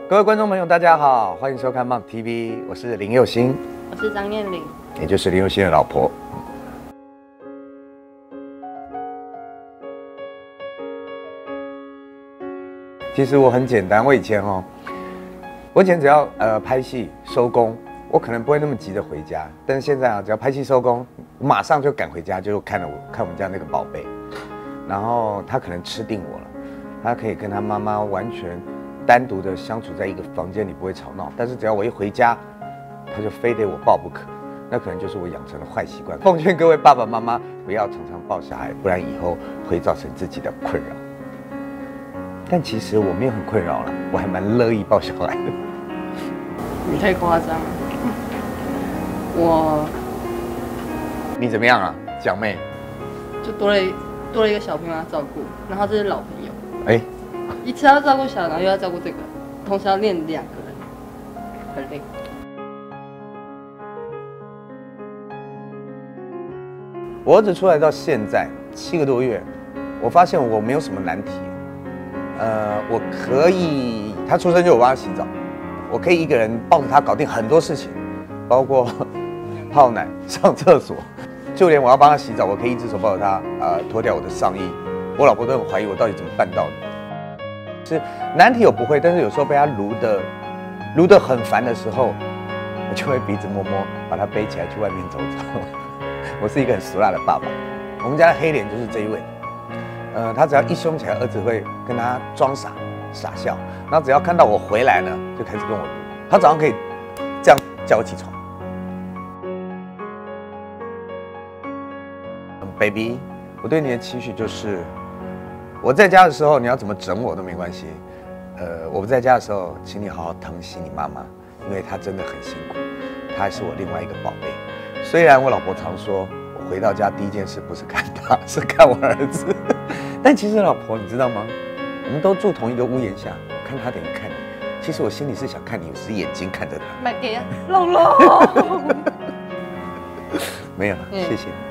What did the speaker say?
各位观众朋友，大家好，欢迎收看 Mom TV， 我是林佑星， 我是张燕玲， 也就是林佑星的老婆。其实我很简单，我以前只要拍戏收工，我可能不会那么急着回家，但是现在啊，只要拍戏收工，我马上就赶回家，就看我们家那个宝贝，然后他可能吃定我了，他可以跟他妈妈完全单独的相处在一个房间里，不会吵闹。但是只要我一回家，他就非得我抱不可，那可能就是我养成的坏习惯。奉劝各位爸爸妈妈不要常常抱小孩，不然以后会造成自己的困扰。但其实我没有很困扰了，我还蛮乐意抱小孩的。 你太夸张了。 你怎么样啊，蒋妹？ 就多了一个小朋友要照顾，然后这是老朋友。 哎， 一次要照顾小，然后又要照顾这个，同时要练2个人，很累。 我儿子出来到现在7个多月，我发现我没有什么难题。我可以，他出生就我帮他洗澡，我可以一个人抱着他搞定很多事情，包括泡奶、上厕所，就连我要帮他洗澡，我可以一只手抱着他，脱掉我的上衣。我老婆都很怀疑我到底怎么办到的。是难题我不会，但是有时候被他撸得很烦的时候，我就会鼻子摸摸，把他背起来去外面走走。我是一个很俗辣的爸爸，我们家的黑脸就是这一位。他只要一凶起来，儿子会跟他装傻笑，然后只要看到我回来呢，就开始跟我撸。他早上可以这样叫我起床。Baby， 我对你的期许就是，我在家的时候你要怎么整我都没关系。我不在家的时候，请你好好疼惜你妈妈，因为她真的很辛苦，她还是我另外一个宝贝。虽然我老婆常说，我回到家第一件事不是看她，是看我儿子。但其实老婆，你知道吗？我们都住同一个屋檐下，我看他等于看你。其实我心里是想看你，我是眼睛看着他。 买给龙龙。 没有了，谢谢。